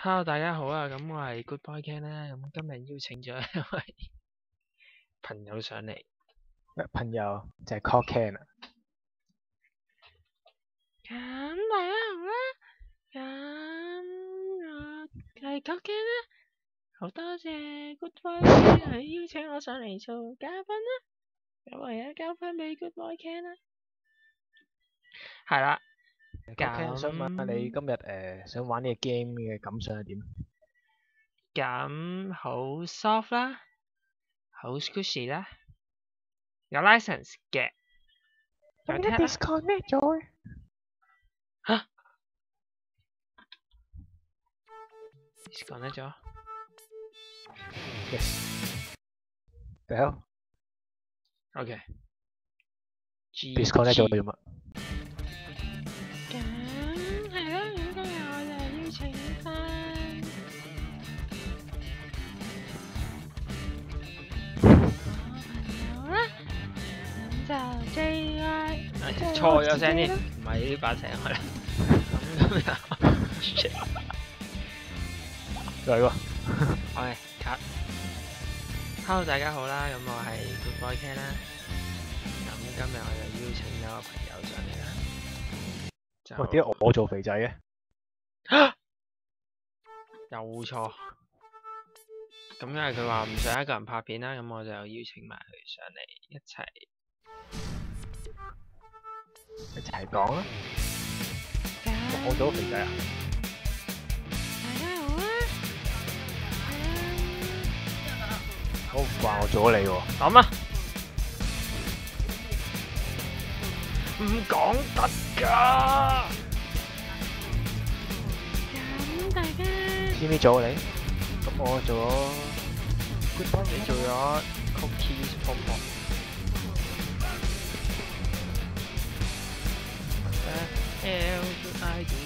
Hello，大家好啊！咁我係 Good Boy Ken 啦，咁今日邀請咗一位朋友上嚟。 朋友就係 Call Ken 啊。 咁大家好啦，咁我係 Call Ken 啦，好多謝 Good Boy Ken 去邀請我上嚟做嘉賓啦。咁我而家交翻俾 Good Boy Ken 啦。係啦。 Call Ken 想問下你今日想玩呢個 game 嘅感想係點？ 咁好 soft 啦，好 squishy 啦，有 license 嘅。有聽啦。 disconnect 咗。 嚇 ？disconnect 咗 Yes。The hell？ OK。 disconnect 咗做乜？ 咁係咯，咁今日我就邀請翻我朋友啦，咁就 JY。錯咗聲添，唔係呢把聲係啦。咁今日再嚟喎。 OK cut。Hello， 大家好啦，咁我係 Good Boy Ken 啦。咁今日我就邀請咗個朋友上嚟啦。 喂，點解我做肥仔嘅？ 又錯。咁因為佢話唔想一個人拍片啦，咁我就邀請埋佢上嚟一齊講啦。我做肥仔啊？ 大家好啊！ 我唔話我做咗你喎。 咁啊！唔講得㗎。咁大家知唔知做咗你？咁我做咗 Good Boy， 你做咗 Cookies Pop Pop。What else should I do？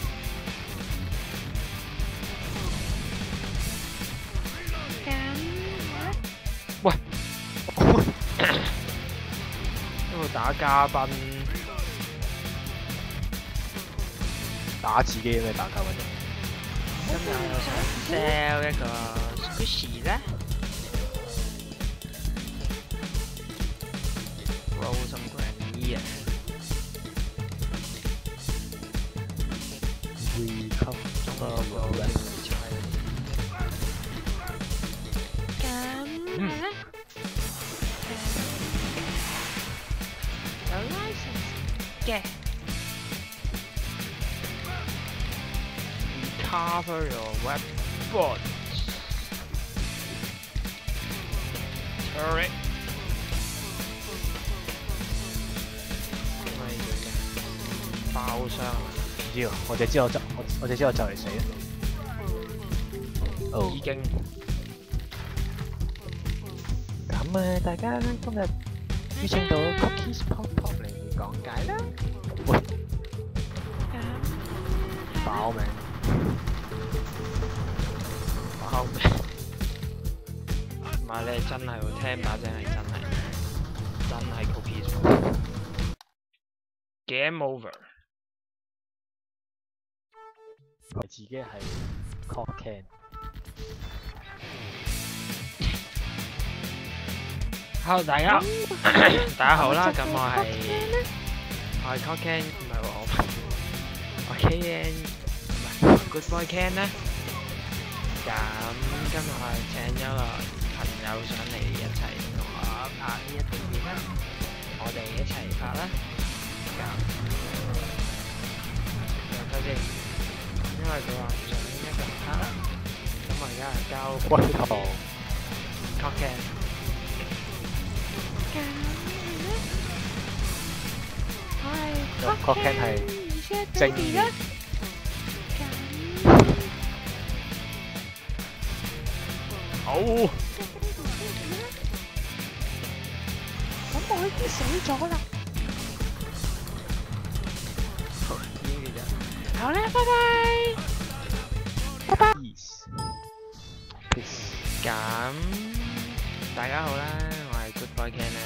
喂，喺度打嘉賓， 打自己咩打交嗰啲？ 今日我想 sell 一個 squishy 咧 ，roll some granny 啊 ，We come 中個 roll 嘅菜。咁係啦，有 license 嘅。Cover your weapons. Turret. 爆傷啊！ 唔知喎，我只知我就嚟死啦。哦。 已經。 咁大家今日邀請到 Cookies Pop Pop 嚟講解啦。喂。爆命。 爆命。唔係你真係喎，聽把聲係真係 Cookies Pop。Game over。 我自己係 Call Ken。 Hello， 大家好啦，咁我係 Call Ken，唔係我 KN， 唔係 Good Boy Ken 咧。咁今日我係請咗個朋友上嚟一齊同我拍呢一段片啦，我哋一齊拍啦。咁睇先，因為佢話唔想一個人拍啦，咁我而家係交龜頭 Call Ken。 Call Ken 係正義。 好。 咁我已經死咗啦。好啦，拜拜。拜拜。 咁大家好啦，我係 Good Boy Ken 啦。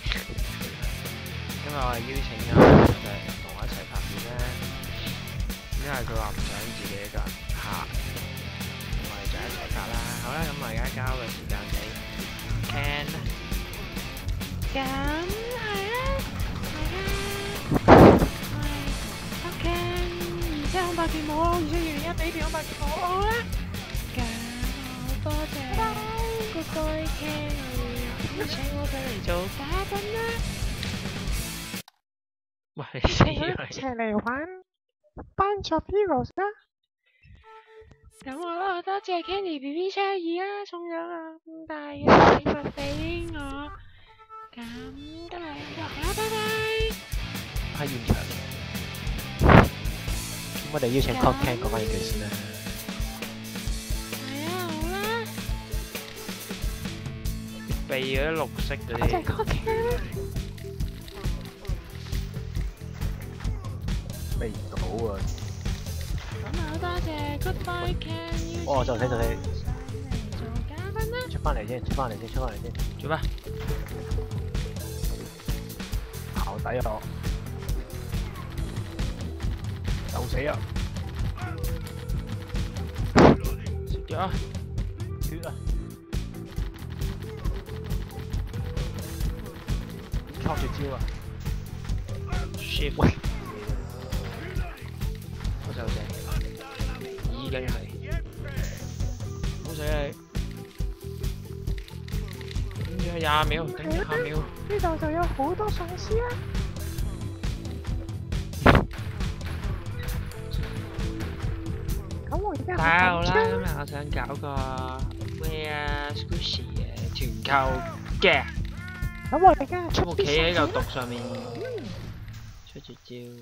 今日我係邀請咗就係同我一齊拍片啦。因為佢話唔想自己一個人拍， 就一齊拍啦。好啦，咁我而家交嘅時間俾 Ken 啦。 咁係啦，大家係 OK，而且恐怕見冇我，而且2001比片恐怕見冇我啦。咁好多謝 Good Boy Ken 請我上嚟做嘉賓啦。 喂，你死一啦！ 齊嚟玩班作 Heroes 啦！咁我都多謝 Candy BB 712啦，送咗咁大嘅禮物俾我。咁今日就好啦，拜拜。 喺現場。咁我哋邀請 Cock Ken 講翻幾句先啦。 係啊，好啦。 避嗰啲綠色嗰多謝啲。 Cock Ken 啦。 避唔到啊！ 咁好多謝 Good Boy Ken 邀請我就睇上嚟做嘉賓啦。 出翻嚟先，出翻嚟先。 做咩？ 校底我就死啊！ 食咗啊！ 血啊！靠住招啊 ！Shift。 喂！ 好就正，已經係。好死你！跟住20秒，頂住10秒。 呢度就有好多喪屍啦。咁我而家大家好啦， 好緊張今日我想搞個 Where Squishy 嘅團購嘅， 咁我而家出我啲企喺嚿喪屍啦。 毒上面，出絕招。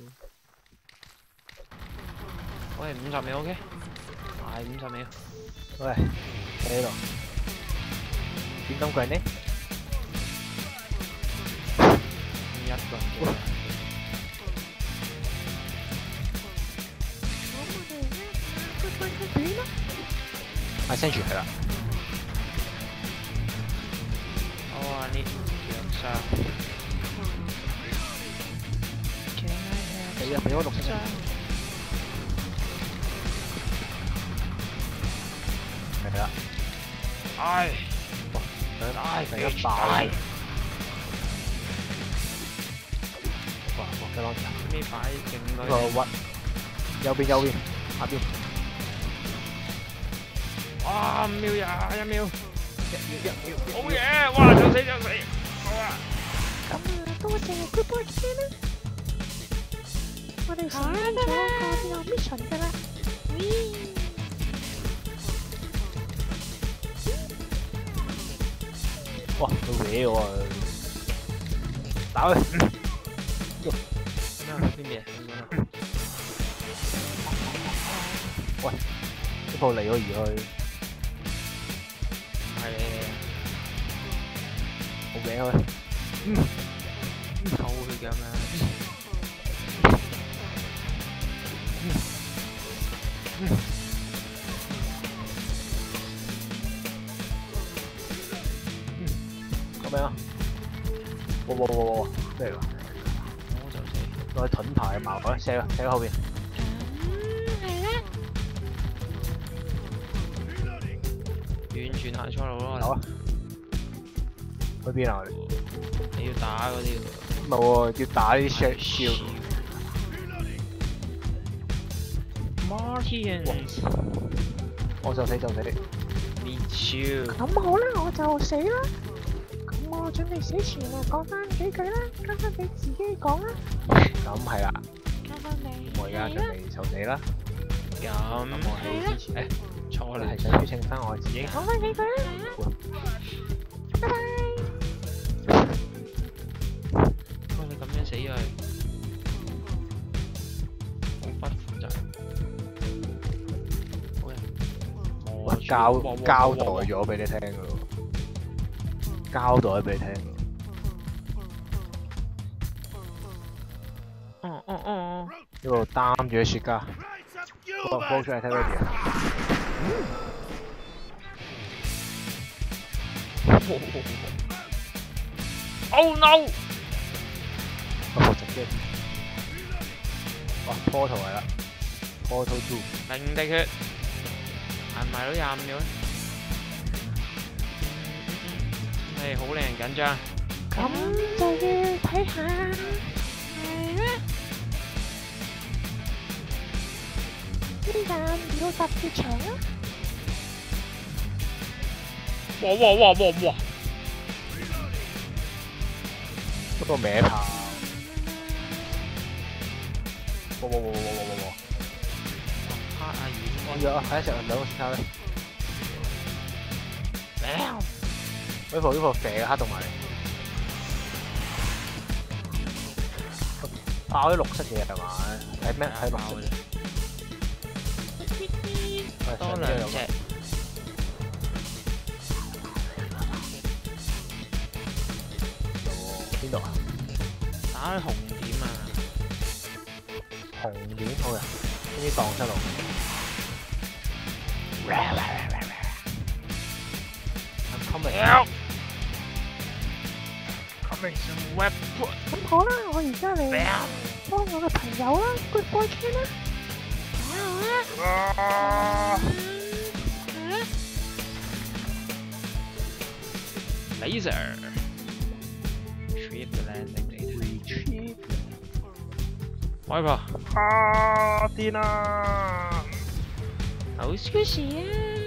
喂，50秒 OK，係50秒。 喂，喺度。點咁貴呢？ 一個人啫。 咁我哋而家個個個短啦。 send 住佢啦。 哦，呢樣衫。 俾咗綠色衫。係啦。 唉， 第一爆。哇！嘅浪潮。 呢擺勁呢個屈。右邊，下邊。 哇！5秒21秒。 1秒。 好嘢！哇！就死！好啊！ 咁啊，多謝 Good Boy Ken 啦。我哋成班咗個有 mission 㗎啦。 哇！佢搲我啊！打佢！ 咩？邊邊？ 喂！呢鋪離我而去。 係你我搲佢。 偷佢㗎嘛？ 咁樣啊！哇！咩嚟㗎？ 我就死。 攞盾牌矛佢，射喺後邊。 係啦。 完全行錯路咯。 有啊。去邊啊？ 你要打嗰啲喎。 唔係喎，要打啲 shot 招。 Martians。 我就死。 面超。 咁好啦，我就死啦。咁我準備死前啊，講翻幾句啦，交翻俾自己講啦。 咁係啦， 交翻你。 我而家準備就死啦。 咁我喺之前錯啦， 我係想邀請翻我自己。 講翻幾句啦。拜拜。 喂，你咁樣死咗佢，好不負責任。好人。 我交代咗俾你聽㗎咯，交代俾你聽㗎。呢度擔住啲雪茄，幫出嚟睇 ready 啊！ Oh no！ 我伏直機，哇 portal 嚟啦 ，portal two， 零滴血， 係咪都25秒咧？係好令人緊張。 咁就要睇下係啦。呢間要特別長啊！ 哇！ 嗰個歪炮！哇！ 拍下遠我約睇一隻兩個先睇咧。呢部肥嘅黑洞埋嚟，爆啲綠色嘢係嘛？係咩？係綠色嘅。 多兩隻。 邊度啊？ 打去紅點啊！ 紅點好嘅，呢啲蕩失路。I'm coming. Coming to web。 咁好啦，我而家嚟幫我嘅朋友啦 ，Good Boy Ken 啦， Laser。Retrieve the landing data。開吧。 癲啦！ 好消息啊！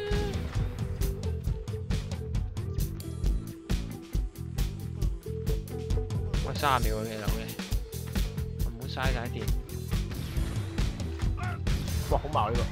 喂，30秒嘅樓嘅，唔好嘥晒電。 哇，好矛呢個！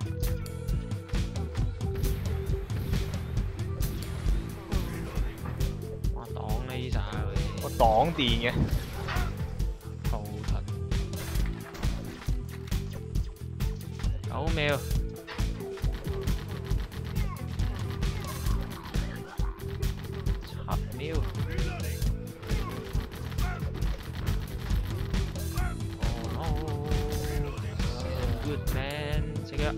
哇，擋呢晒佢。 我擋電嘅。 後盾。9秒。7秒。Good man， 食藥。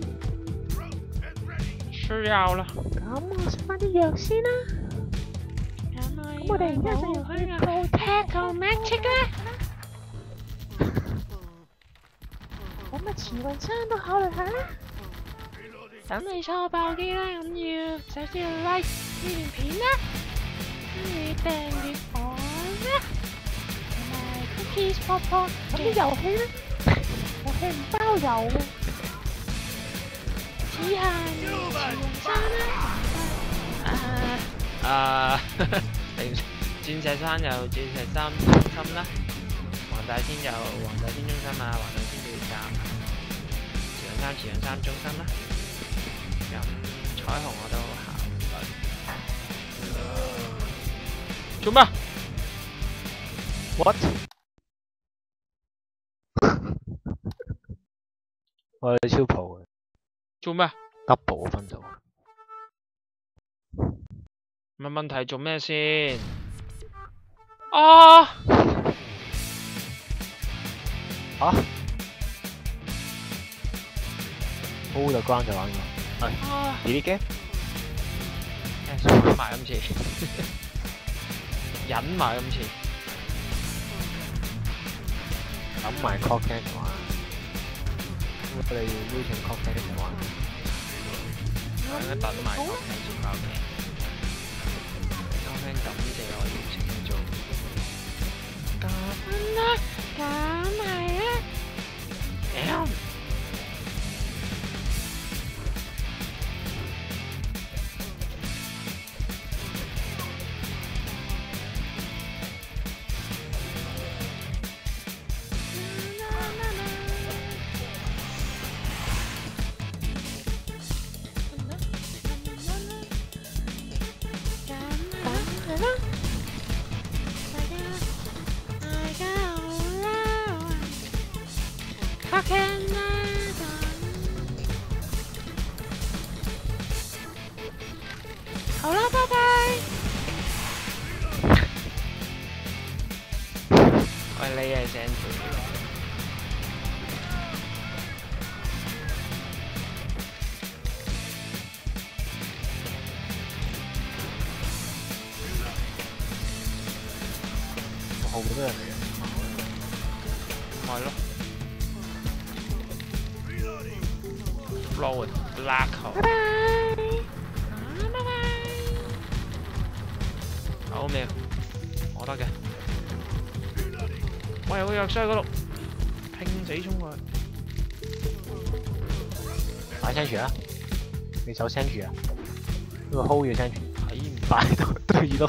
需要啦。 咁我食翻啲藥先啦。咁我哋而家就要去 Protect Magic 啦。咁啊，慈雲山都考慮下啦。等你坐爆機啦，咁要首先要 like 呢段片啦，跟住訂閱我啦，同埋 Cookies Pop Pop 咁啲遊戲咧，遊戲唔包郵嘅，只限慈雲山啦。 鑽石山有鑽石山中心啦，黃大仙有黃大仙中心啊，黃大仙地鐵站，慈雲山中心啦。咁彩虹我都考慮。做咩 ？What？ 我哋超蒲嘅。 做咩 ？double 分數。 問問題做咩先？啊！ 嚇 ？Hold the ground 就玩㗎。係。delete game？ 忍埋今次，忍埋今次。 等埋 Cocken 就玩。我哋邀請 Cocken 一齊玩。 我應該等埋 Cocken 先爆嘅。Cocken 感謝我邀請佢做。 咁啦，咁係啦。好啦，拜拜。 喂，你係成條。 後邊都有人嚟嘅。 係咯。 explode black hole。 拜拜。拜拜。 好未？我得嘅。喂，有個藥衰嗰度，拼死衝過去。 擺 sentry 啊！你走 sentry 啊！呢個 hold 嘅 sentry 睇唔擺到對碌。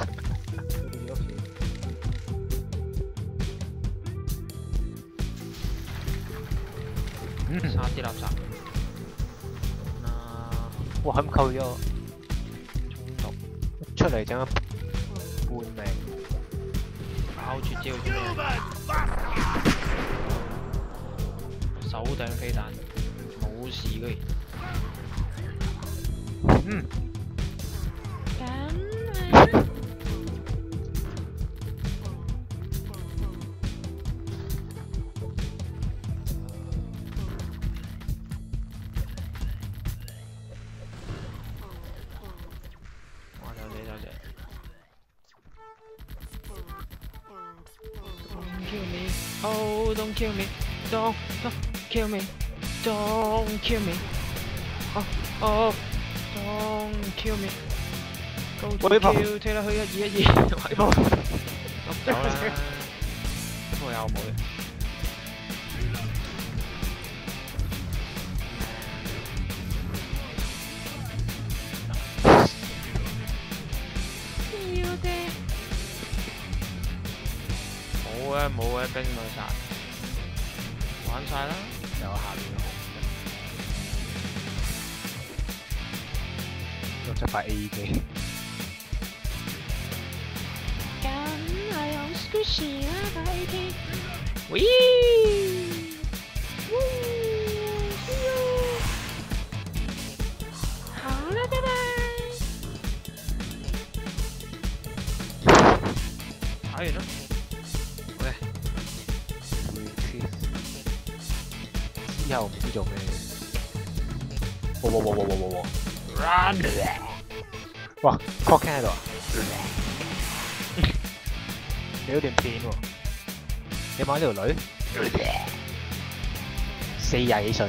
殺啲垃圾。嗱， 哇！咁扣咗衝毒， 出嚟整咗半命。 爆絕招做咩？手頂飛彈，冇事居然。 咁哇！多謝。Don't kill me, oh don't kill me, don't kill me, don't kill me, oh don't kill me, go to kill， 推啦去122，位波，碌走啦，不過有冇嘅？ 要嘅。 冇嘅，冰到晒，玩晒啦， 有下邊用咗塊 A 機， 咁係用 squishy 啦，把 AT。 喂， 好啦，拜拜。 打完啦。 之後唔知做咩。 Run！ 哇 ，Cocken 喺度啊！你有段片喎，你買呢條女，40幾歲，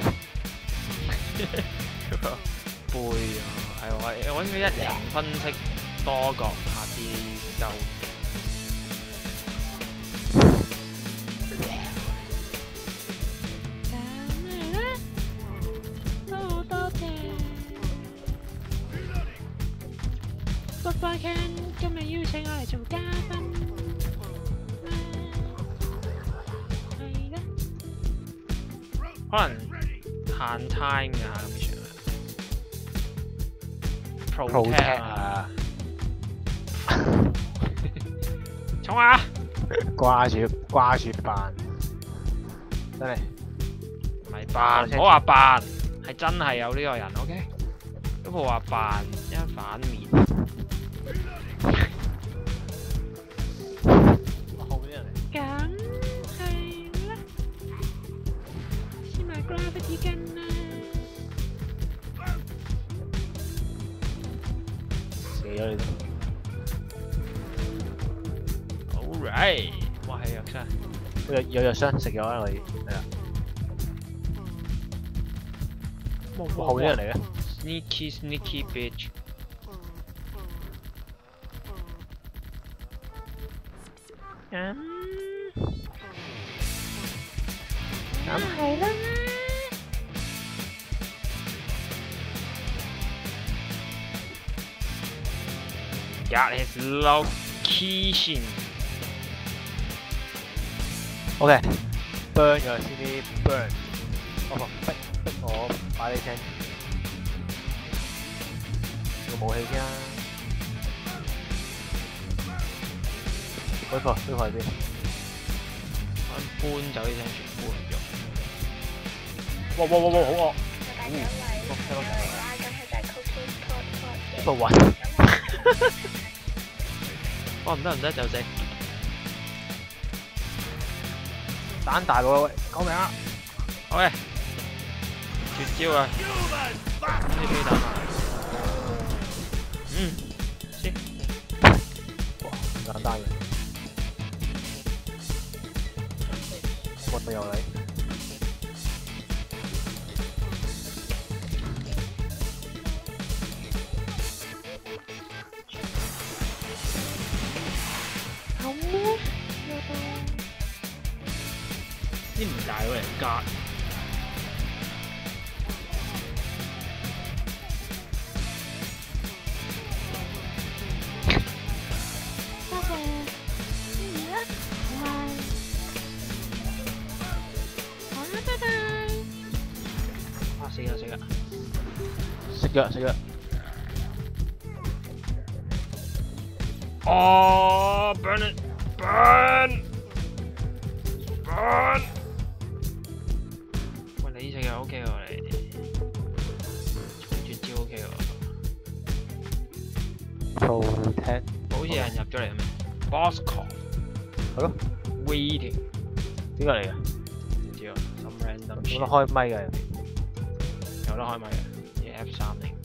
背啊，係我揾佢1人分析多角下啲鳩。 Goodbye Ken， 今日邀請我嚟做嘉賓。係啦。 可能限 time 㗎咁樣。Protect 啊！衝啊！ 掛住扮，真係唔係扮，唔好話扮，係真係有呢個人 ，OK？ 都冇話扮，一反面。 咁係啦，先買 gravity gun 啦。 死咗你都。 Alright， 哇係藥箱， 有藥箱食咗啦，我哋係啦。後邊人嚟嘅 ，sneaky bitch。 咁係啦。 Got his location. OK，burn 咗先啲 burn。我逼我擺你聽個武器先啦。威貨喺邊？ 我搬走啲聲全部唔用。 哇！好惡！呢個暈。 哇！唔得就死。 蛋大喎喂！救命啊！ 好嘅，絕招啊！咁啲飛彈啊！先。 哇！唔簡單嘅。我有你。 先唔大個人格。 多謝你啦，同埋好啦，拜拜。 啊死啦死啦！ 食藥食藥。 哦 ，burn it burn。喂，你呢隻又 OK 喎，你絕招 OK 喎。 Protect。 好似有人入咗嚟咁咩 ？Boss call。 係咯。 Waiting。 邊個嚟嘅？ 唔知啊 ，some random。 冇得開咪嘅。 有得開咪嘅，啲 F3嚟。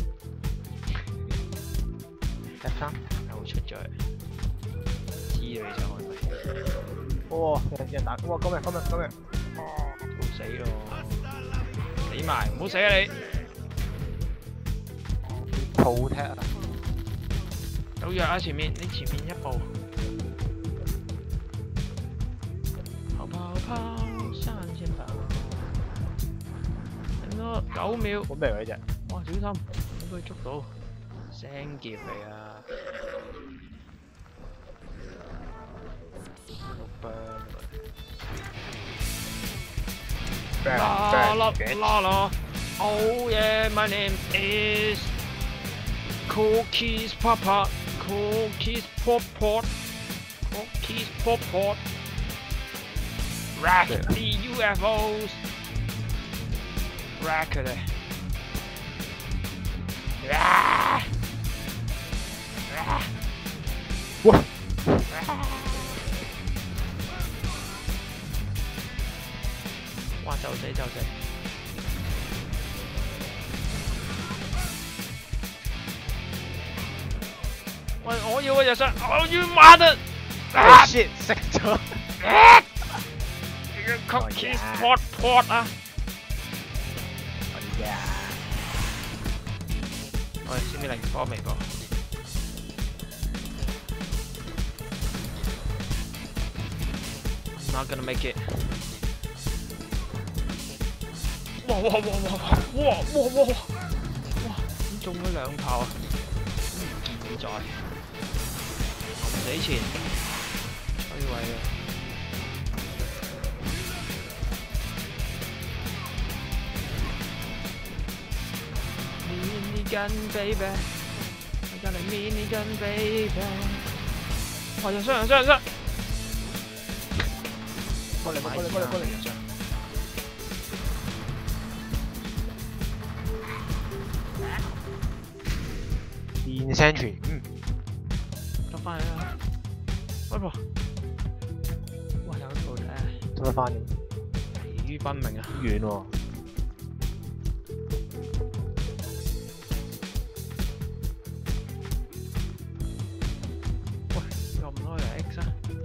F3。 又出咗嚟。知你想開咪。 哇！人打，哇！救命！ 唔死咯！死埋，唔好死啊你！ Protect 啊！ 有藥喺前面，你前面一步。跑跑跑，山前跑。等多9秒。 好咩喎呢隻？ 哇！小心，俾佢捉到。聲劫嚟啊！La la, oh yeah, my name is Cookies Papa, Cookies Pop Pot, Cookies Pop Pot. Rack the UFOs. Rack 佢哋。 哇！ 哇！就死就死！喂，我要個藥箱，我要買的。 shit！ 食咗。 呢個 cookies pot pot 啊！ 哎呀！ 喂，知唔知嚟波未波？I'm not gonna make it。哇！咁中咗2炮啊！唔健在，臨死前摧毀啊！Minigun baby， 我就嚟 Minigun baby。哇！人傷！過嚟！ 變 sentry， 得翻嚟啦！喂噃，哇！有部睇， 做乜翻嘅？ 疲於奔命啊！ 遠喎。 喂，又唔開嚟 X 啊？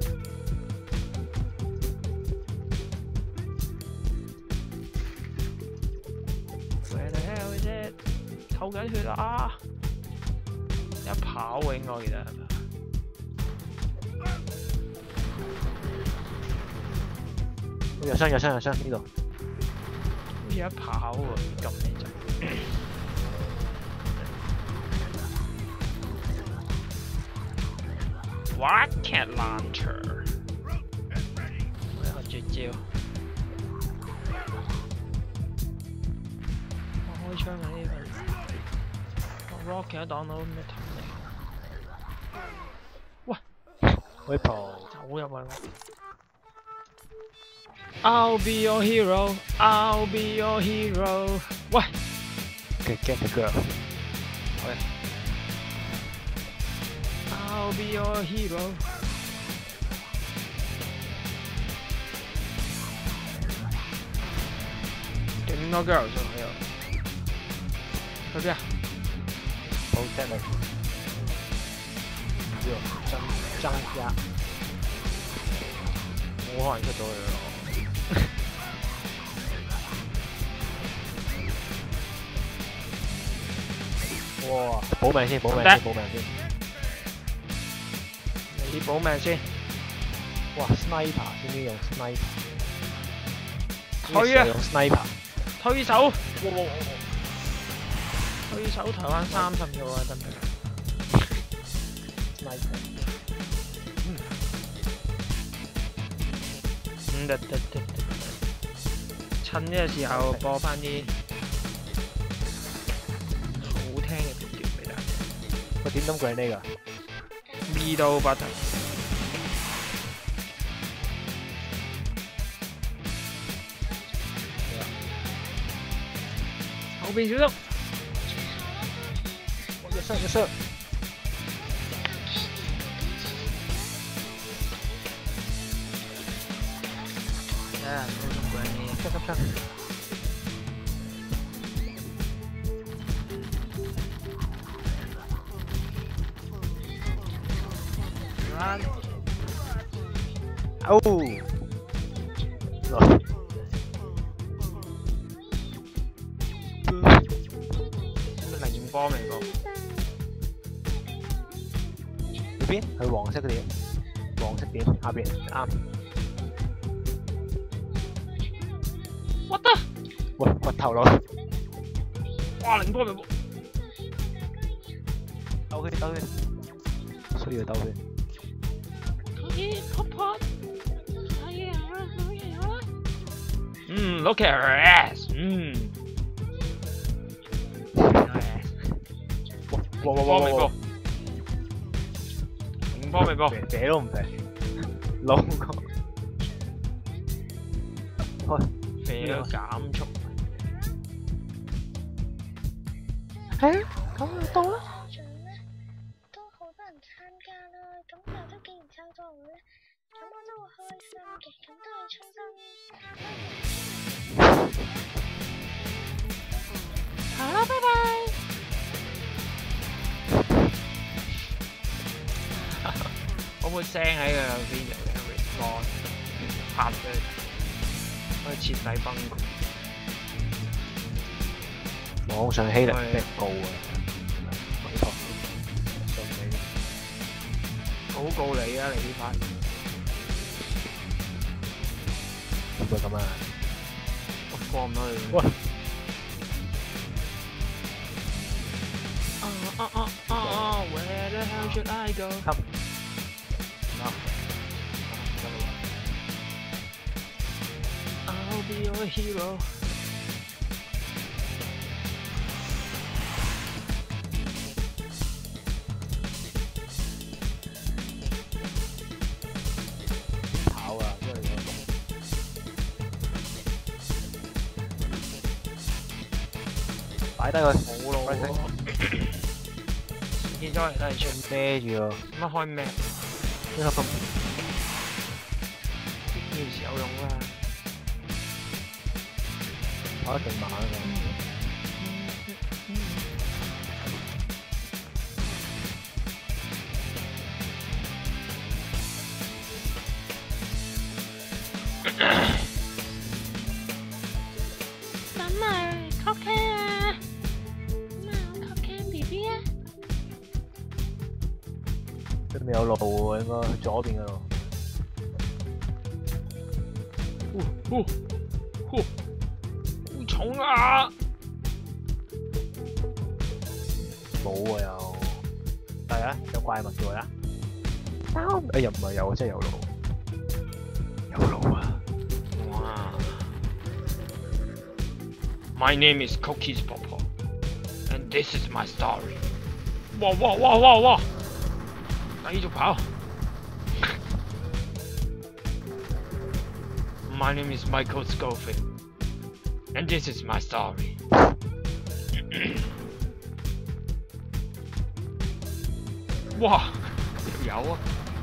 透緊血啊！一跑嘅應該記得。 有傷呢度。 好似一跑喎，撳你就。Rocket launcher， 我有絕招。我開槍啊呢份。Rocket 擋到咩頭嚟？喂， 可以跑。 走入去。I'll be your hero, I'll be your hero。喂 ，get the girl。 喂 ，I'll be your hero。勁多 girls 喺度。去邊啊？ 好 set 你。要增加。 冇可能出到去咯。 哇！保命先。 你保命先。 哇 ！sniper 知唔知用 sniper？ 推啊！ 用 sniper。 推手，推手台灣30秒啊，得唔得 ？sniper。 得。趁呢個時候播翻啲好聽嘅片段俾大家。 我點諗佢係呢個？ 味道不同。後邊小心！ 一傷。 啊，冇咁鬼呢？ 急。哦， 零波未過？ 呢邊係黃色嘅點，下邊啱。 What the？ 喂，掘頭佬！ 哇，零波未過？ 兜圈，需要兜圈。 Look at her ass. 波未過，零波未過， 射都唔射，老個， 射咗減速。 係啊，咁就到啦。 都好多人參加啦，咁但係都竟然抽到咧，咁我都會開心嘅，咁都係衷心。 好啦，拜拜。 我會聲喺佢邊度嘅 response 拍俾佢，可以徹底崩潰。 網上欺凌逼告啊！冇錯，信你。 好告你啊！你呢排會唔會咁啊？ 我過唔到去。 喂！ Where the hell should I go？ I'll be your hero。 跑啊！因為有龍。擺低佢， 冇路喎。見咗人都係出孭住喎。 乜開咩？ 呢個咁呢時有用啦。 跑得勁慢啊！ 咁咪 cocaine 啊？咁啊 cocaine BB 啊？ 佢哋未有路喎，應該去左邊嗰度。 好重啊！ 冇喎又，係啊，有怪物嘅喎啦。哎又唔係有，真係有路。有路啊！ 哇 ！My name is Cookies Popo, and this is my story。哇！繼續跑。My name is Michael Scofield, and this is my story。哇！有啊！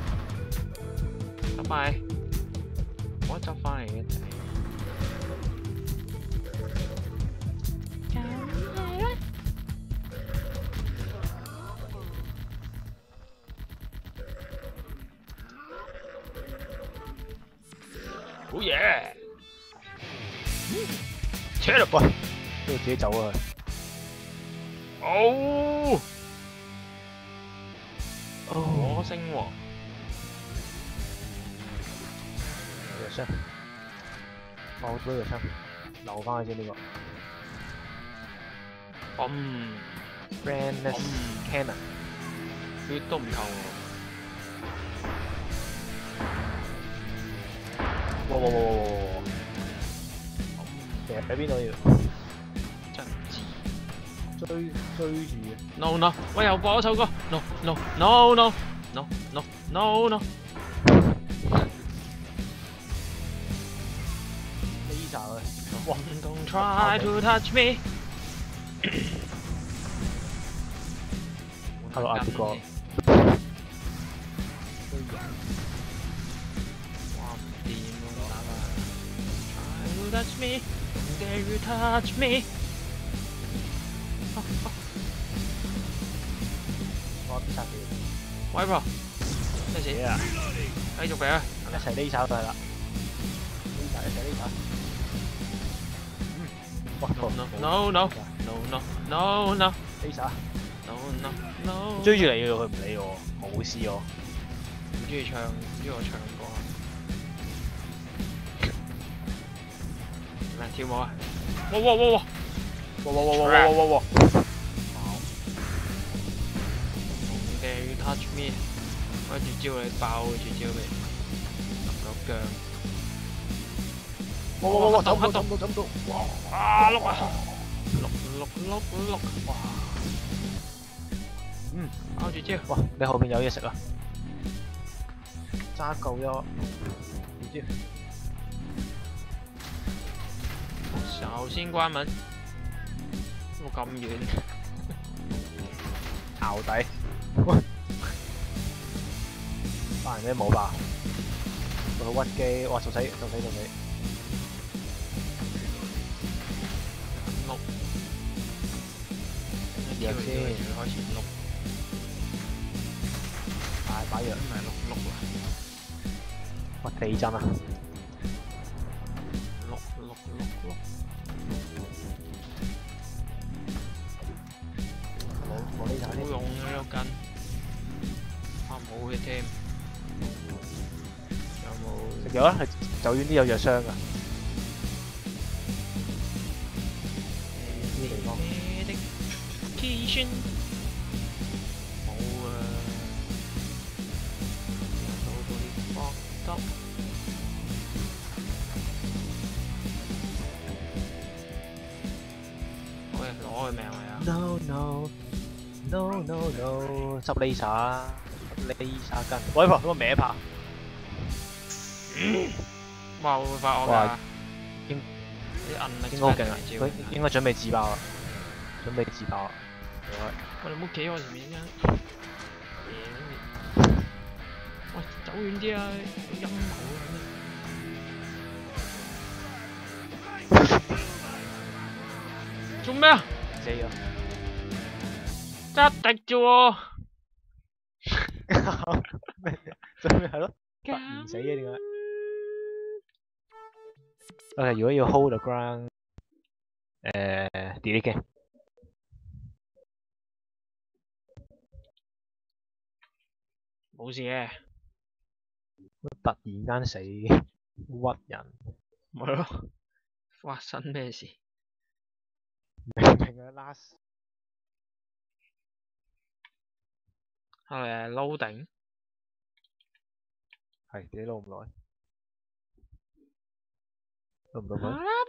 拜拜。我執翻嚟嘅仔。 咁係啦。 好嘢！ 車啦喂，都要自己走啊！ 哦！火星喎。 有聲，爆咗有聲。 留翻佢先呢個。 嗯 Brandness Cannon， 血都唔夠哇！其實喺邊度要喎，真唔知。 追住嘅？ No no，喂又播咗首歌。No no no no no no no no。 呢集啊！哇！ Don't try to touch me。 Hello，阿邊個？ 哇唔掂喎，打啦！Try to touch me, don't dare you touch me。 我必殺技。 喂 bro，咩事？ 啊！ 繼續俾啊！ 一齊呢炒就係啦。呢炒一齊呢炒。哇 No no no no no no no 呢炒。 no no no。 追住你嘅佢唔理我，我冇試我。 唔中意唱，唔中意我唱歌。咩跳舞啊？哇哇哇哇！ 哇！ Don't dare you touch me！我絕招你爆絕招你，揼腳腳。 哇！走唔到！ 啊碌啊！碌！哇！爆絕招！ 哇！你後邊有嘢食啊！揸夠咗，唔知。 首先關門。我咁遠。 淆底。班人都冇吧？佢屈機，哇！做死！ 碌。 藥先， 開始碌。 大把藥。 唔係碌啦。 哇！地震啊！ 碌。 冇呢炒添。 冇用嘅呢個筋。啊冇血添。有冇？ 食藥啊！走遠啲有藥箱㗎。呢地方。 冇啊！到嗰啲搏得。喂，攞佢命嚟啊！ No！執呢炒筋。喂，嗰個歪拍。 哇！會唔會發惡哇㗎？ 應啲韌力應該好勁啊！ 招佢應該準備自爆啦， 喂，你唔好企我前面啫！喂，走遠啲啊！有陰謀啊！做咩啊？ 死咗。 揸滴啫喎！ 咩係咯？唔死嘅點解？OK， 如果要 hold the ground，delete game。 冇事嘅。 突然間死屈人， 咪咯，發生咩事？ 明啊 last 係咪loading？ 係幾撈唔耐，撈唔到佢。 好啦。